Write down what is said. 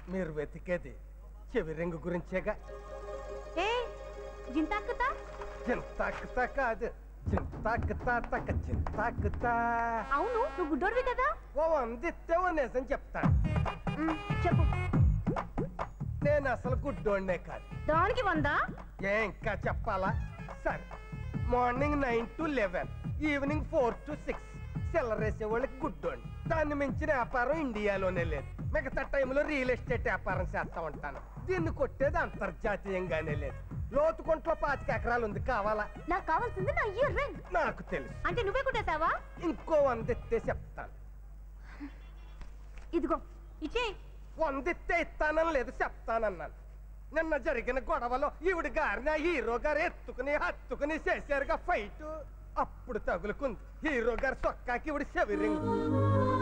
మీరు వెతికేది చెవి రింగు గురించేగా. ఏ జింతాకుతా జింతాకుతా కాదు, జింతాకుతా తక జింతాకుతా. అవును, నువ్వు గుడ్డోడివి కదా. ఓ అందిస్తే ఓ నిజం చెప్తాను. చెప్పు. నేను అసలు గుడ్డోడినే కాదు. దానికి 100. ఇంకా చెప్పాలా? సరే, మార్నింగ్ 9 to 11, ఈవినింగ్ 4 to 6 సెల్లరేసే వాళ్ళకి గుడ్డోండి. దాన్ని మించిన వ్యాపారం ఇండియాలోనే లేదు. మిగతా టైంలో రియల్ ఎస్టేట్ వ్యాపారం చేస్తా ఉంటాను. దీన్ని కొట్టేది అంతర్జాతీయంగానే లేదు. లోతుకుంట్లో 25 ఎకరాలు ఉంది, కావాలా? నాకు కావాల్సింది నా ఇయర్ రింగ్. నాకు తెలుసు. అంటే నువ్వే కుట్టేసావా? ఇంకో 100 ఇస్తే చెప్తాను. ఇదిగో ఇచ్చే. 100 ఇస్తే ఇస్తానని లేదు, చెప్తానన్నాను. నిన్న జరిగిన గొడవలో ఈవిడ గారిని హీరో గారు హత్తుకుని చేశారుగా ఫైట్. అప్పుడు తగులుకుంది హీరో గారు సొక్కాకి ఈవిడ చెవి రింగ్.